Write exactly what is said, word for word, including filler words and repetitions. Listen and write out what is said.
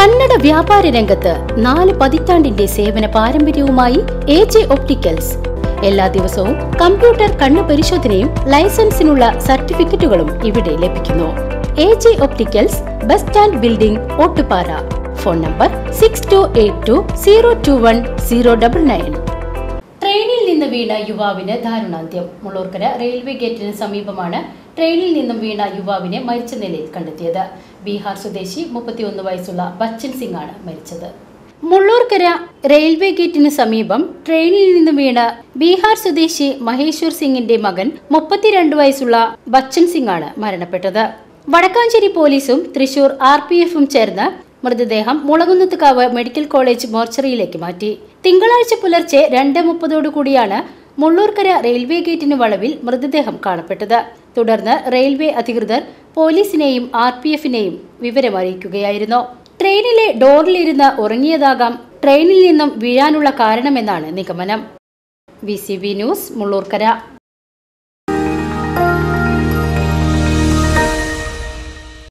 കന്നഡ വ്യാപാര രംഗത്ത് നാല് പതിറ്റാണ്ടിന്റെ സേവന പാരമ്പര്യവുമായി എ ജെ ഒപ്റ്റിക്കൽസ്. എല്ലാ ദിവസവും കമ്പ്യൂട്ടർ കണ്ണു പരിശോധനയും ലൈസൻസിനുള്ള സർട്ടിഫിക്കറ്റുകളും ഇവിടെ ലഭിക്കുന്നു. A J opticals, bus stand building, Ottupara. Phone number six two eight two zero two one zero double nine. ട്രെയിനിൽ നിന്ന് വീണ യുവാവിന് ദാരുണാന്ത്യം. മുള്ളൂർക്കര റെയിൽവേ ഗേറ്റിന് സമീപമാണ് ട്രെയിനിൽ നിന്നും വീണ യുവാവിനെ മരിച്ച നിലയിൽ കണ്ടെത്തിയത്. ബീഹാർ സ്വദേശി മുപ്പത്തിയൊന്ന് വയസ്സുള്ള ബച്ചൻ സിംഗ് ആണ് മരിച്ചത്. മുള്ളൂർക്കര റെയിൽവേ ഗേറ്റിന് സമീപം ട്രെയിനിൽ നിന്ന് വീണ ബീഹാർ സ്വദേശി മഹേശ്വർ സിംഗിന്റെ മകൻ മുപ്പത്തിരണ്ട് വയസ്സുള്ള ബച്ചൻ സിംഗ് ആണ് മരണപ്പെട്ടത്. വടക്കാഞ്ചേരി പോലീസും തൃശൂർ ആർ പി എഫും ചേർന്ന് മൃതദേഹം മുളകുന്നത്തുകാവ് മെഡിക്കൽ കോളേജ് മോർച്ചറിയിലേക്ക് മാറ്റി. തിങ്കളാഴ്ച പുലർച്ചെ രണ്ട് മുപ്പതോടുകൂടിയാണ് മുള്ളൂർക്കര റെയിൽവേ ഗേറ്റിന് വളവിൽ മൃതദേഹം കാണപ്പെട്ടത്. തുടർന്ന് റെയിൽവേ അധികൃതർ പോലീസിനെയും ആർ പി എഫിനെയും വിവരമറിയിക്കുകയായിരുന്നു. ട്രെയിനിലെ ഡോറിലിരുന്ന് ഉറങ്ങിയതാകാം ട്രെയിനിൽ നിന്നും വീഴാനുള്ള കാരണമെന്നാണ് നിഗമനം. V C B news, Mullurkara.